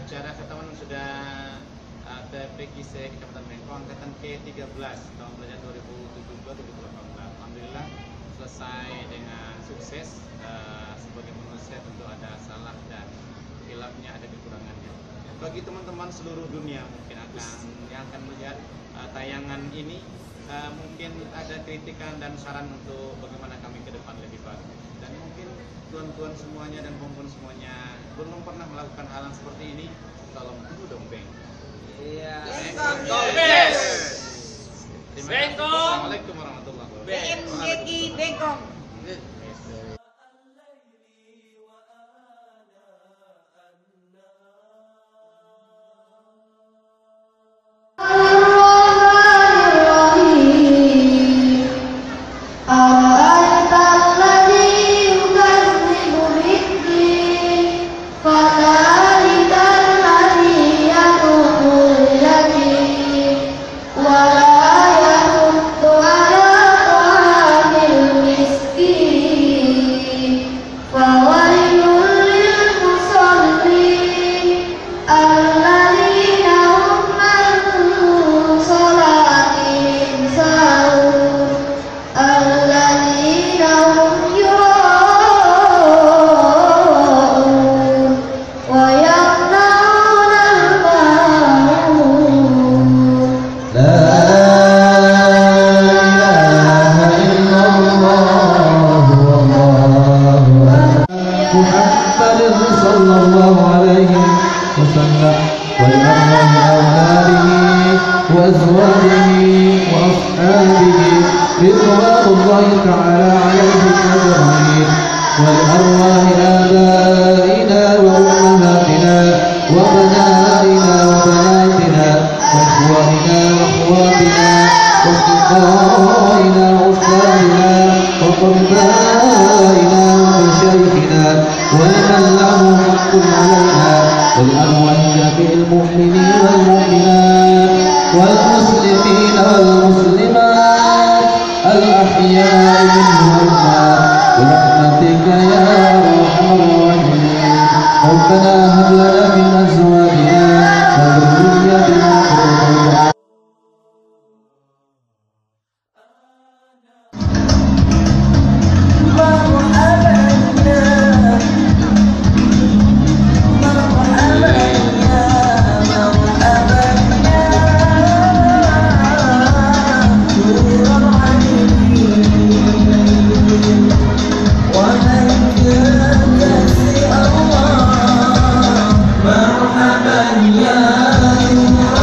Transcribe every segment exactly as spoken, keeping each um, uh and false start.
acara ketemuan sudah uh, T P K I S E Kecamatan Bengkong angkatan ke tiga belas tahun pelajaran dua ribu tujuh belas dua ribu delapan belas. Alhamdulillah selesai dengan sukses. Uh, sebagai manusia tentu ada salah dan hilafnya, ada kekurangannya. Bagi teman-teman seluruh dunia mungkin akan yang akan melihat uh, tayangan ini, uh, mungkin ada kritikan dan saran untuk bagaimana kami ke depan lebih bagus. Dan mungkin tuan-tuan semuanya dan pompon semuanya belum pernah melakukan hal yang seperti ini, tolong tunggu dong Beng. Iya. Bengkong. Yes. Terima kasih. Assalamualaikum warahmatullahi wabarakatuh. B M G G Bengkong. Ya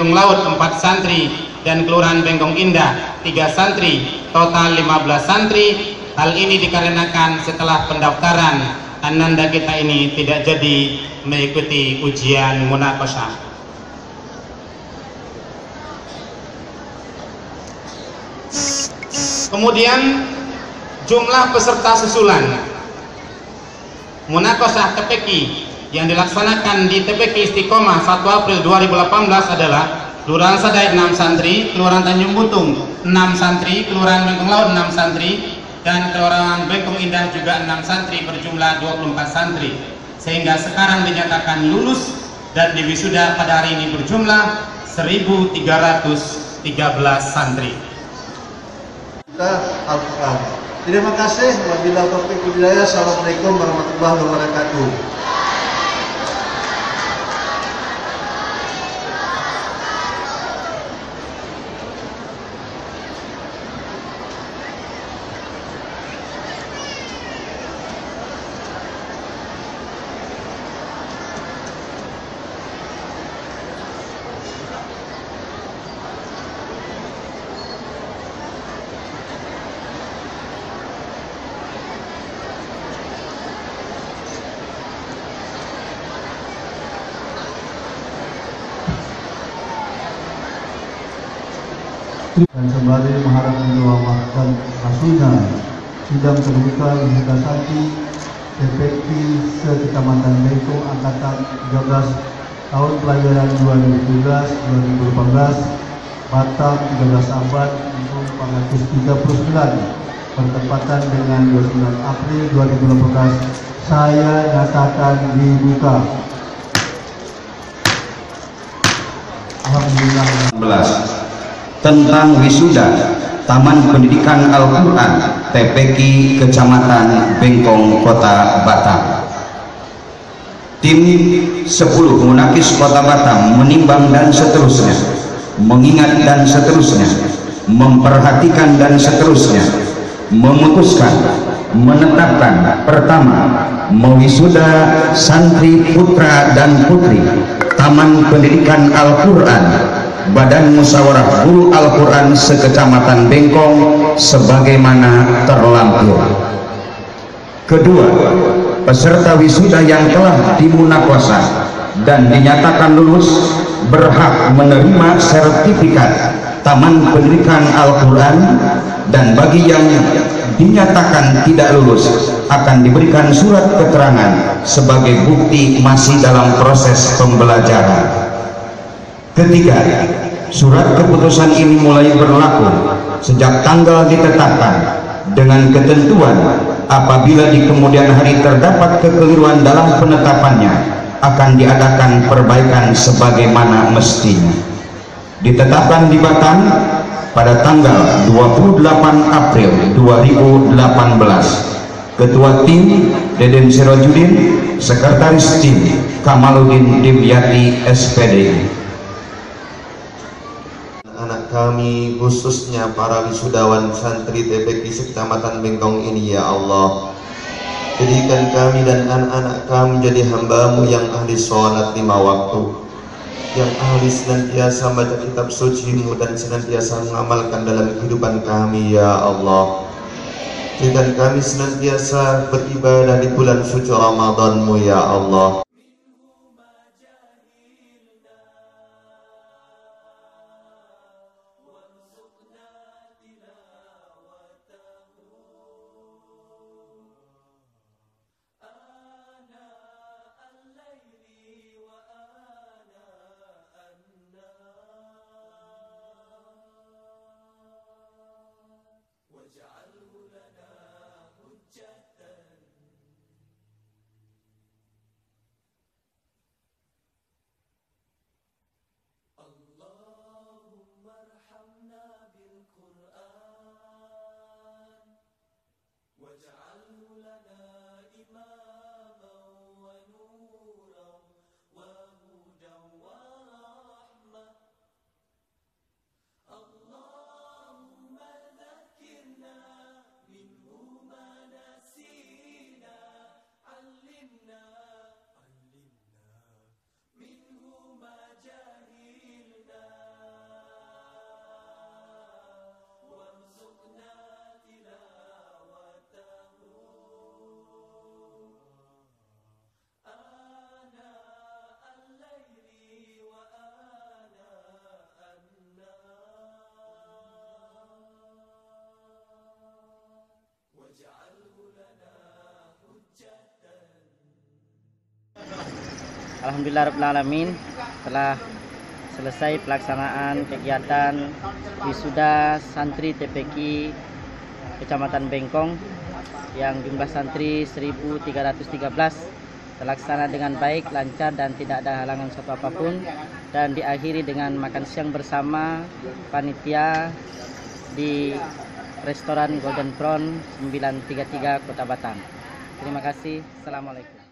Bengkong Laut empat santri, dan Kelurahan Bengkong Indah tiga santri, total lima belas santri. Hal ini dikarenakan setelah pendaftaran ananda kita ini tidak jadi mengikuti ujian munaqasyah. Kemudian jumlah peserta susulan munaqasyah T P Q yang dilaksanakan di T P Q Istiqomah satu April dua ribu delapan belas adalah Kelurahan Sadai enam santri, Kelurahan Tanjung Butung enam santri, Kelurahan Bengkong Laut enam santri, dan Kelurahan Bengkong Indah juga enam santri, berjumlah dua puluh empat santri. Sehingga sekarang dinyatakan lulus dan diwisuda pada hari ini berjumlah seribu tiga ratus tiga belas santri. Al-Quran. Terima kasih. Wabillahi taufiq wal hidayah. Assalamualaikum warahmatullahi wabarakatuh. Dan sembari mengharap mendoakan Rasulnya sidang terbuka wisuda santri T P Q se-Kecamatan Bengkong angkatan tiga belas tahun pelajaran dua ribu tujuh belas dua ribu delapan belas Batam tiga belas Abad empat ratus tiga puluh sembilan bertepatan dengan dua puluh sembilan April dua ribu delapan belas saya nyatakan dibuka. Alhamdulillah. Tentang wisuda Taman Pendidikan Al-Quran T P Q Kecamatan Bengkong Kota Batam. Tim sepuluh Munakis Kota Batam menimbang dan seterusnya, mengingat dan seterusnya, memperhatikan dan seterusnya, memutuskan, menetapkan pertama, mewisuda santri putra dan putri Taman Pendidikan Al-Quran Badan Musyawarah Guru Al-Quran se-Kecamatan Bengkong sebagaimana terlampir. Kedua, peserta wisuda yang telah dimunaqasyah dan dinyatakan lulus berhak menerima sertifikat Taman Pendidikan Al-Quran, dan bagi yang dinyatakan tidak lulus akan diberikan surat keterangan sebagai bukti masih dalam proses pembelajaran. Ketiga, surat keputusan ini mulai berlaku sejak tanggal ditetapkan dengan ketentuan apabila di kemudian hari terdapat kekeliruan dalam penetapannya akan diadakan perbaikan sebagaimana mestinya. Ditetapkan di Batam pada tanggal dua puluh delapan April dua ribu delapan belas. Ketua tim Deden Sirojudin, Sekretaris tim Kamaludin Dimyati S P D I. Anak kami khususnya para wisudawan santri T P Q Kecamatan Bengkong ini, ya Allah, jadikan kami dan anak-anak kami jadi hamba-Mu yang ahli sholat lima waktu, yang ahli senantiasa baca kitab suci-Mu dan senantiasa mengamalkan dalam kehidupan kami, ya Allah. Jadikan kami senantiasa beribadah di bulan suci Ramadan-Mu, ya Allah. Alhamdulillahirrahmanirrahim, telah selesai pelaksanaan kegiatan wisuda santri T P Q Kecamatan Bengkong yang jumlah santri seribu tiga ratus tiga belas, terlaksana dengan baik, lancar dan tidak ada halangan suatu apapun, dan diakhiri dengan makan siang bersama panitia di restoran Golden Crown sembilan tiga tiga Kota Batam. Terima kasih. Assalamualaikum.